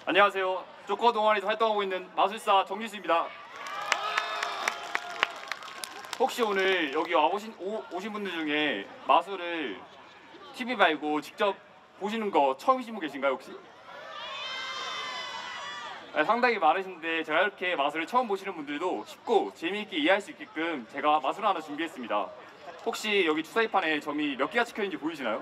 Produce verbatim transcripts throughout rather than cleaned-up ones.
안녕하세요. 조커 동아리에서 활동하고 있는 마술사 정지수입니다. 혹시 오늘 여기 와보신 오, 오신 분들 중에 마술을 티비 말고 직접 보시는 거 처음이신 분 계신가요 혹시? 네, 상당히 많으신데 제가 이렇게 마술을 처음 보시는 분들도 쉽고 재미있게 이해할 수 있게끔 제가 마술을 하나 준비했습니다. 혹시 여기 주사위판에 점이 몇 개가 찍혀있는지 보이시나요?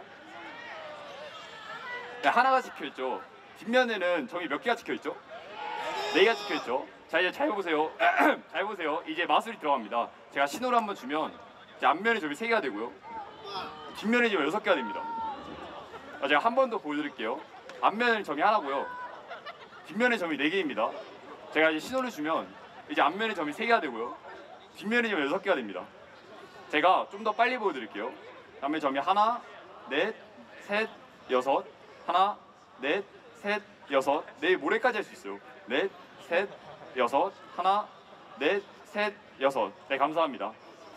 네, 하나가 찍혀있죠. 뒷면에는 점이 몇 개가 찍혀있죠? 네 개가 찍혀있죠. 자, 이제 잘 보세요. 잘 보세요. 이제 마술이 들어갑니다. 제가 신호를 한번 주면 이제 앞면에 점이 세 개가 되고요, 뒷면에 점이 여섯 개가 됩니다. 자, 제가 한 번 더 보여드릴게요. 앞면에 점이 하나고요, 뒷면에 점이 네 개입니다. 제가 이제 신호를 주면 이제 앞면에 점이 세 개가 되고요, 뒷면에 점이 여섯 개가 됩니다. 제가 좀 더 빨리 보여드릴게요. 앞면에 점이 하나, 넷, 셋, 여섯, 하나, 넷, 셋, 여섯, 내일 모레까지 할 수 있어요. 넷, 셋, 여섯, 하나, 넷, 셋, 여섯. 네, 감사합니다.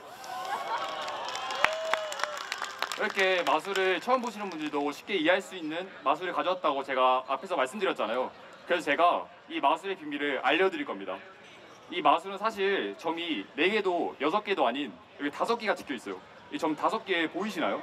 이렇게 마술을 처음 보시는 분들도 쉽게 이해할 수 있는 마술을 가져왔다고 제가 앞에서 말씀드렸잖아요. 그래서 제가 이 마술의 비밀을 알려드릴 겁니다. 이 마술은 사실 점이 네 개도 여섯 개도 아닌 여기 다섯 개가 찍혀 있어요. 이 점 다섯 개 보이시나요?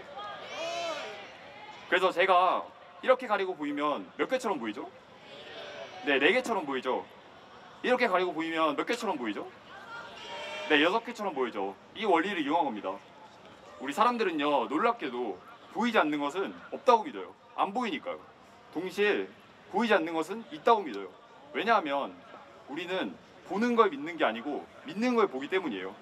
그래서 제가 이렇게 가리고 보이면 몇 개처럼 보이죠? 네, 네 개처럼 보이죠? 이렇게 가리고 보이면 몇 개처럼 보이죠? 네, 여섯 개처럼 보이죠? 이 원리를 이용한 겁니다. 우리 사람들은요, 놀랍게도 보이지 않는 것은 없다고 믿어요. 안 보이니까요. 동시에 보이지 않는 것은 있다고 믿어요. 왜냐하면 우리는 보는 걸 믿는 게 아니고 믿는 걸 보기 때문이에요.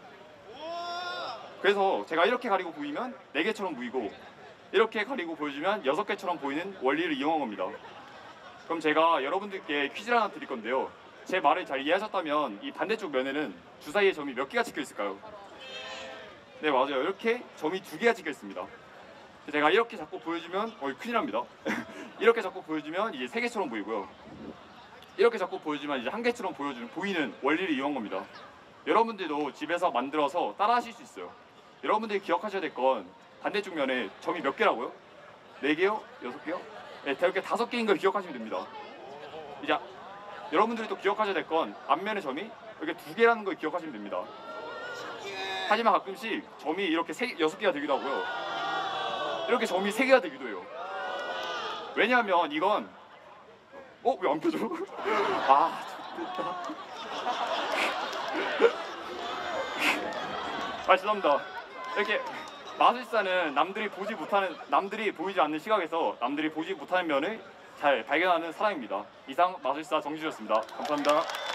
그래서 제가 이렇게 가리고 보이면 네 개처럼 보이고 이렇게 가리고 보여주면 여섯 개처럼 보이는 원리를 이용한 겁니다. 그럼 제가 여러분들께 퀴즈를 하나 드릴 건데요, 제 말을 잘 이해하셨다면 이 반대쪽 면에는 주사위에 점이 몇 개가 찍혀 있을까요? 네, 맞아요. 이렇게 점이 두 개가 찍혀 있습니다. 제가 이렇게 자꾸 보여주면 어이 큰일 납니다. 이렇게 자꾸 보여주면 이제 세 개처럼 보이고요, 이렇게 자꾸 보여주면 이제 한 개처럼 보여주는 보이는 원리를 이용한 겁니다. 여러분들도 집에서 만들어서 따라 하실 수 있어요. 여러분들이 기억하셔야 될 건 반대쪽 면에 점이 몇 개라고요? 네 개요? 여섯 개요? 네, 이렇게 다섯 개인 걸 기억하시면 됩니다. 이제 여러분들이 또 기억하셔야 될 건 앞면에 점이 이렇게 두 개라는 걸 기억하시면 됩니다. 하지만 가끔씩 점이 이렇게 세, 여섯 개가 되기도 하고요, 이렇게 점이 세 개가 되기도 해요. 왜냐하면 이건 어? 왜 안 펴져? 아, 좋겠다. 아, 죄송합니다. 이렇게 마술사는 남들이 보지 못하는, 남들이 보이지 않는 시각에서 남들이 보지 못하는 면을 잘 발견하는 사람입니다. 이상 마술사 정지수였습니다. 감사합니다.